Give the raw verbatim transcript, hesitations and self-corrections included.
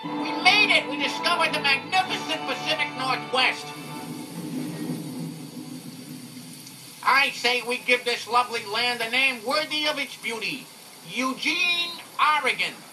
We made it! We discovered the magnificent Pacific Northwest. I say we give this lovely land a name worthy of its beauty. Eugene, Oregon.